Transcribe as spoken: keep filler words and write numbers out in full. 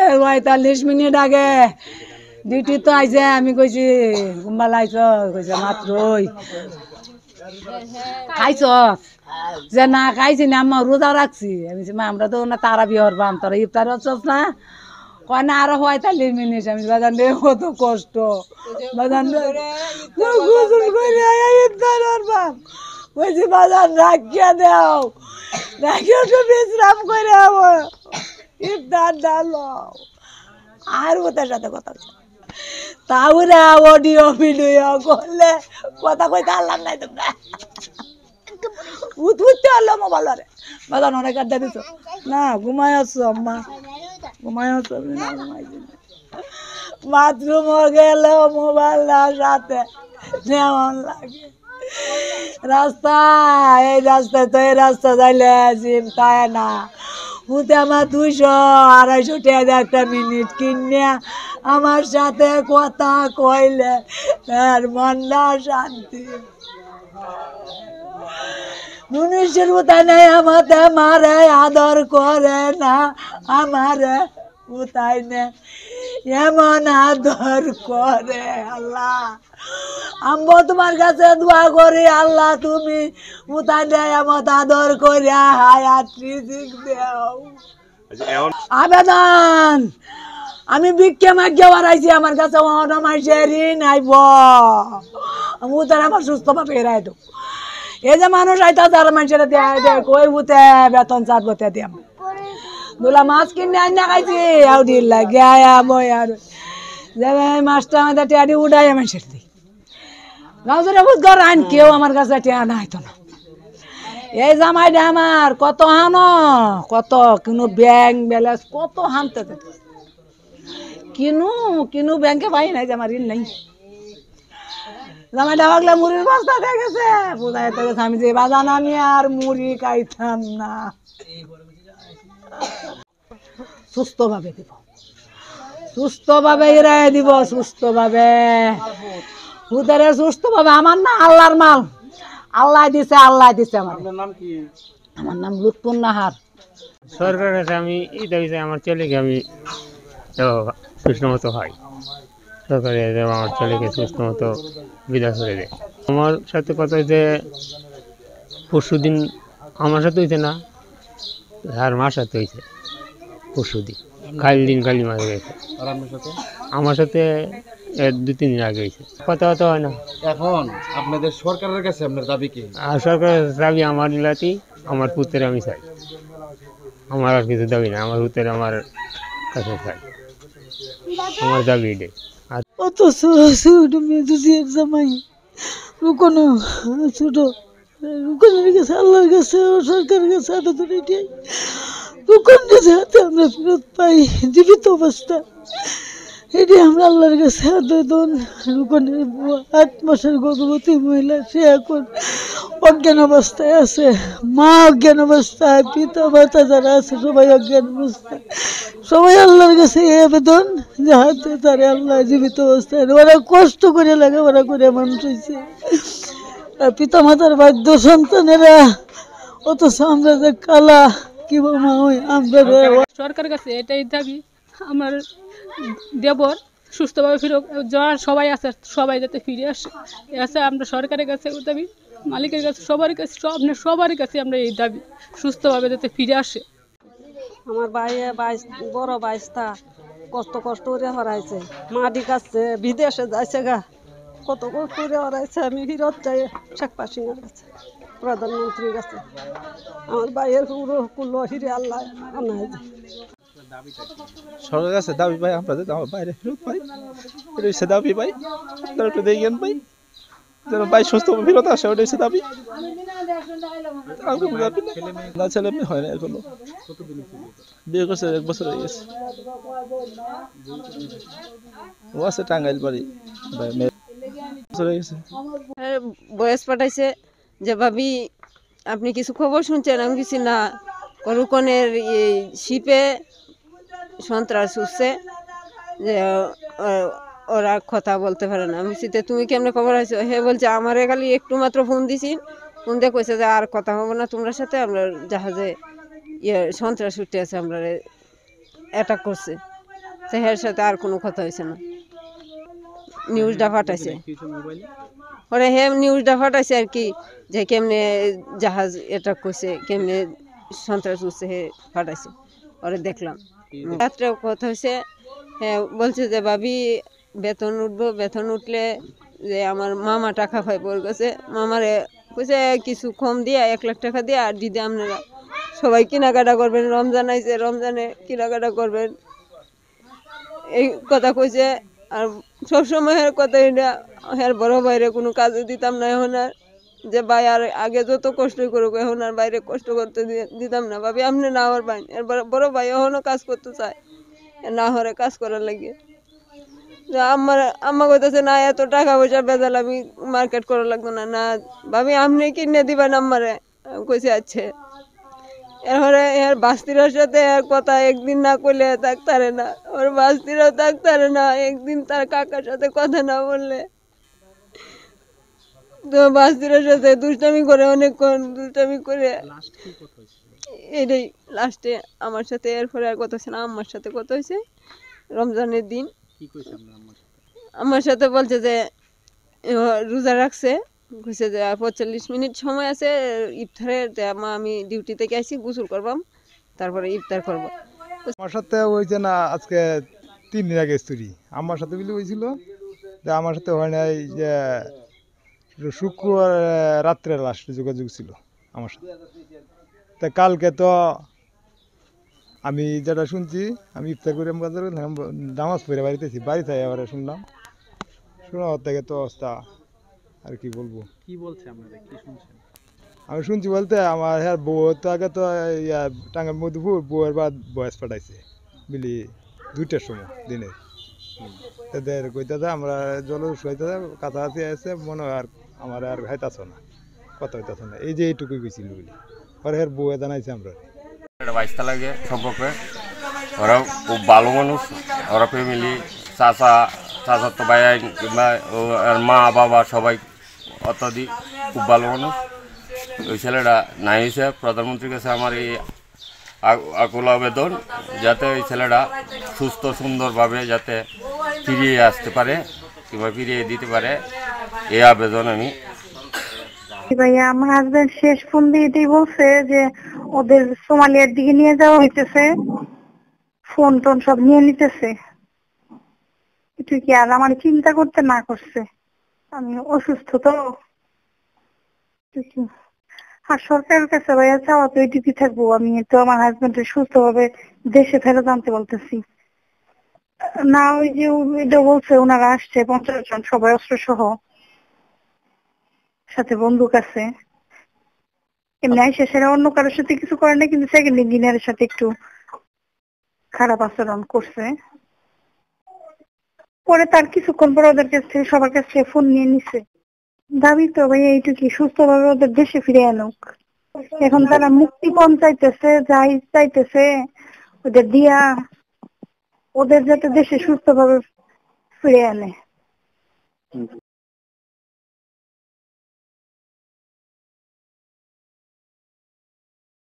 পঁয়তাল্লিশ মিনিট আগে ডিউটি তো আইছে আমি কইছি ঘুমাল আইছ কইছে মাত্রই খাইছ যে না খাইছি না আমার রোজা রাখছি আমি মা আমরা তো না তারা বিহর পাম তোরা ইফতার হচ্ছস না কয় না আরো পঁয়তাল্লিশ মিনিট আমি বাজান রে কত কষ্ট বাজান গোসল করে ইফতার হরবাম কইছি বাজান রাখিয়া দেও রাখিয়া তো বিশ্রাম করে আবো ইফতার ডালো আর ওটার সাথে কথা তাহলে অডিও ভিডিও করলে কথা কইতে আল্লাহ নাই তোমরা উঠতে আল্লাহ মোবাইল রে বাজান অনেক আড্ডা দিছ না ঘুমাই আছো আম্মা ঘুমাই আছো না ঘুমাইছি বাথরুম গেলে মোবাইল না সাথে যেমন লাগে রাস্তা এই রাস্তায় তো এই রাস্তা যাইলে জিম খায় না উঠে আমার দুইশো আড়াইশো টাকা একটা মিনিট কিনে আমার সাথে কথা কইলে তার মনটা শান্তি মনুষ্যের কোথায় নেই আমাদের মারে আদর করে না আমারে কোথায় নেই এমন আদর করে আল্লাহ আম্বো তোমার কাছে দোয়া করি আল্লাহ তুমি কোথায় নেই এমন আদর করে হায়াত রিজিক দেও আবেদন আমি ভিক্ষে মাগিয়ে বাড়াইছি আমার কাছে অনামাইসেরই নাইব আমি উতার আমার সুস্থ ভাবে এরাই দেব এই যে মানুষ আইতা তারা মানুষের দেয় কই উঠে বেতন চার বতে দিয়াম দুলা মাছ কিনে আইনা খাইছি আউ দিল লাগে আয়া বই আর যাবে মাছটা আমাদের টিয়াটি উড়াই মানুষের দিই গাঁও জোরে বুঝ ঘর আইন কেউ আমার কাছে টিয়া না হইতো না এই জামাইটা আমার কত হানো কত কিনু ব্যাংক ব্যালেন্স কত হানতে কিনু কিনু ব্যাংকে পাই নাই যে আমার ঋণ নাই জামাইটা ভাগলে মুড়ির বস্তা দিয়ে গেছে বোঝাই তো গেছে আমি যে বাজান আমি আর মুড়ি খাইতাম না সুস্থ ভাবে দিব সুস্থ ভাবে এরাই দিব সুস্থ ভাবে হুদারে সুস্থ ভাবে আমার না আল্লাহর মাল আল্লাহ দিছে আল্লাহ দিছে আমার নাম কি আমার নাম লুৎফুন নাহার সরকারের কাছে আমি এই দাবি চাই আমার ছেলেকে আমি সুস্থ মতো হয় সরকারি আমার ছেলেকে সুস্থ মতো বিদায় করে দেয় আমার সাথে কথা হইতে পরশু দিন আমার সাথে হইতে না আর মার সাথে হয়েছে পরশু দিন কালি দিন কালি মারা গেছে আমার সাথে দুই তিন দিন আগে হয়েছে কথা কথা হয় না এখন আপনাদের সরকারের কাছে আপনার দাবি কি আর সরকারের দাবি আমার নীলাতি আমার পুত্রের আমি চাই আমার আর কিছু দাবি না আমার পুত্রের আমার কাছে চাই আমার দাবি এটাই আর অত ছোট মেয়ে যদি জামাই রুকনো ছোট রুকনের কাছে আল্লাহর কাছে সরকারের কাছে আবেদন এটাই রুকন যাতে আমরা ফেরত পাই জীবিত অবস্থা এটি আমরা আল্লাহর কাছে আবেদন রুকনের আট মাসের গর্ভবতী মহিলা সে এখন অজ্ঞান অবস্থায় আছে মা অজ্ঞান অবস্থায় পিতা মাতা যারা আছে সবাই অজ্ঞান অবস্থায় সবাই আল্লাহর কাছে এই আবেদন যাহাতে তারা আল্লাহ জীবিত অবস্থায় ওরা কষ্ট করে লেখাপড়া করে মানুষ হয়েছে পিতা মাতার বাধ্য সন্তানেরা অথচ আমরা যে কালা কি মা ওই আমরা সরকারের কাছে এটাই দাবি আমার দেবর সুস্থভাবে ফিরে যারা সবাই আছে সবাই যাতে ফিরে আসে আসে আমরা সরকারের কাছে দাবি মালিকের কাছে সবার কাছে সব সবার কাছে আমরা এই দাবি সুস্থভাবে যাতে ফিরে আসে আমার ভাইয়ে বাইশ বড় বাইশটা কষ্ট কষ্ট করে হরাইছে মাটি কাছে বিদেশে যাইছে গা কত কষ্ট করে হরাইছে আমি ফিরত চাই শেখ হাসিনার কাছে প্রধানমন্ত্রীর কাছে আমার ভাইয়ের পুরো কুল্লো হিরে আল্লাহ আনাই সরকারের কাছে দাবি পাই আমরা যাতে আমার বাইরে ফেরত পাই এটা হচ্ছে দাবি পাই আপনারা একটু দেখেন পাই যেন ভাই সুস্থ ফেরত আসে ওটা হচ্ছে দাবি না ছেলে মেয়ে হয় না এখনো বিয়ে করছে এক বছর হয়ে গেছে ও আছে টাঙ্গাইল বাড়ি বছর হয়ে গেছে বয়স পাঠাইছে যে ভাবি আপনি কিছু খবর শুনছেন আমি কিছু না রুকনের শিপে সন্ত্রাস উঠছে যে ওরা কথা বলতে পারে না আমি শীতে তুমি কেমনে খবর আছো হে বলছে আমার খালি একটু মাত্র ফোন দিছি ফোন দিয়ে কইছে যে আর কথা হবো না তোমার সাথে আমরা জাহাজে ইয়ে সন্ত্রাস উঠে আছে আমরা অ্যাটাক করছে হের সাথে আর কোনো কথা হয়েছে না। নিউজটা ফাটাইছে ওরে, হে নিউজটা ফাটাইছে আর কি, যে কেমনে জাহাজ এটা করছে, কেমনে সন্ত্রাস উঠছে, হে ফাটাইছে ওরে দেখলাম। রাত্রে কথা হয়েছে, হ্যাঁ বলছে যে ভাবি বেতন উঠবো, বেতন উঠলে যে আমার মামা টাকা পাইব, ওর কাছে মামারে কইছে কিছু কম দিয়া এক লাখ টাকা দিয়া আর দিদি আপনারা সবাই কেনাকাটা করবেন, রমজান আইছে রমজানে কেনাকাটা করবেন, এই কথা কইছে। আর সবসময় হের কথা, এটা হের বড় বাইরে কোনো কাজে দিতাম না এখন আর, যে ভাই আর আগে যত কষ্টই করুক এখন আর বাইরে কষ্ট করতে দিতাম না। ভাবি আপনি না হওয়ার পাইন, এর বড় ভাই এখনও কাজ করতে চায়, না হরে কাজ করার লাগে। আমার আম্মা কইতেছে না এত টাকা পয়সা বেজাল আমি মার্কেট করা লাগতো না, না ভাবি আপনি কিনে দিবেন আমারে, কইছে আছে। এরপরে এর বাস্তিরার সাথে এর কথা একদিন না কইলে থাকতারে না, ওর বাস্তিরাও থাকতারে না একদিন তার কাকার সাথে কথা না বললে। তো বাস্তিরার সাথে দুষ্টামি করে, অনেকক্ষণ দুষ্টামি করে এটাই লাস্টে আমার সাথে। এরপরে আর কথা হচ্ছে না, আম্মার সাথে কথা হয়েছে রমজানের দিন। আমার সাথে বলছে যে রোজা রাখছে, কইছে যে আর পঁয়তাল্লিশ মিনিট সময় আছে ইফতারের, মা আমি ডিউটি থেকে আসি গোসল করবাম তারপরে ইফতার করবো। আমার সাথে হয়েছে না আজকে তিন দিন আগে স্ত্রী আমার সাথে বলে হয়েছিল, যে আমার সাথে হয় নাই, যে শুক্রবার রাত্রে লাস্ট যোগাযোগ ছিল আমার সাথে। তা কালকে তো আমি যেটা শুনছি, আমি ইফতার করে নামাজ পড়ে বাড়িতেছি, বাড়িতে এবারে শুনলাম, শোনার থেকে তো অবস্থা আর কি বলবো। কি বলছে আপনারা, কি শুনছেন? আমি শুনছি বলতে আমার হ্যাঁ বউ তো আগে তো ইয়া টাঙ্গার মধুপুর বউয়ের বাদ বয়স পাঠাইছে বুঝলি দুইটার সময় দিনে। তাদের কইতে আমরা জল হইতে কাছাকাছি আছে মনে হয়, আর আমার আর হাইতাছ না, কথা হইতাছ না, এই যে এইটুকুই গেছিল বলি। পরে এর বউয়ে জানাইছে আমরা বাইশটা লাগে সম্পর্কে, ওরা খুব ভালো মানুষ, ওরা ফ্যামিলি চাচা চাচার তো ভাই কিংবা মা বাবা সবাই অত্যাধিক খুব ভালো মানুষ। ওই ছেলেটা নাই হয়েছে, প্রধানমন্ত্রীর কাছে আমার এই আকুল আবেদন, যাতে ওই ছেলেটা সুস্থ সুন্দরভাবে যাতে ফিরিয়ে আসতে পারে কিংবা ফিরিয়ে দিতে পারে, এই আবেদন আমি। ভাইয়া আমার হাজবেন্ড শেষ ফোন দিয়ে এটাই বলছে যে ওদের সোমালিয়ার দিকে নিয়ে যাওয়া হইতেছে, ফোন টোন সব নিয়ে নিতেছে। তুই কি আর আমার চিন্তা করতে না করছে, আমি অসুস্থ তো। আর সরকারের কাছে ভাইয়া চাওয়া তো এইটুকুই থাকবো, আমি তো আমার হাজবেন্ডের সুস্থ ভাবে দেশে ফেরত আনতে বলতেছি না। ওই যে এটা বলছে ওনারা আসছে পঞ্চাশ জন, সবাই অস্ত্র সহ, সাথে বন্দুক আছে। এমনি আইসা সেরা অন্য কারোর সাথে কিছু করে না, কিন্তু সেকেন্ড ইঞ্জিনিয়ারের সাথে একটু খারাপ আচরণ করছে। পরে তার কিছুক্ষণ পর ওদের কাছ থেকে সবার কাছ থেকে ফোন নিয়ে নিছে। দাবি তো ভাই এইটুকু, সুস্থ ভাবে ওদের দেশে ফিরে আনুক। এখন তারা মুক্তিপণ চাইতেছে, যাই চাইতেছে ওদের দিয়া, ওদের যাতে দেশে সুস্থ ভাবে ফিরে আনে।